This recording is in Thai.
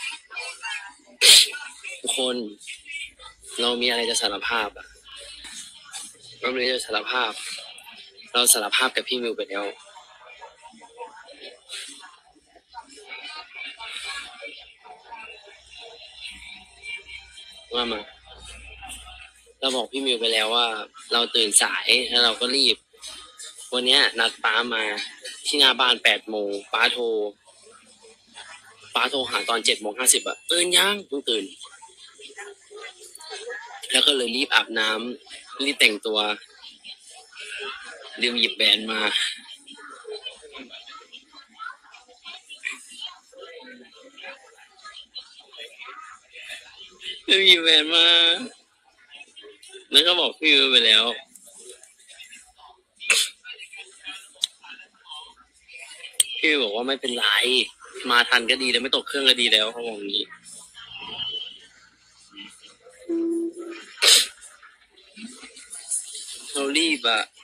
ทุกคนเรามีอะไรจะสารภาพอ่ะเรามีอะไรจะสารภาพ เราสารภาพกับพี่มิวไปแล้วว่ามาเราบอกพี่มิวไปแล้วว่าเราตื่นสายแล้วเราก็รีบวันนี้นัดป้ามาที่หน้าบ้าน8 โมงป้าโทรหาตอน7:50อ่ะยังเพิ่งตื่นแล้วก็เลยรีบอาบน้ำรีบแต่งตัวลืมหยิบแหวนมาลืมหยิบแหวนมาแล้วก็บอกพี่มิวไปแล้วพี่มิวบอกว่าไม่เป็นไรมาทันก็ดีแล้วไม่ตกเครื่องก็ดีแล้วเขาบอกอย่างนี้เรารีบอะ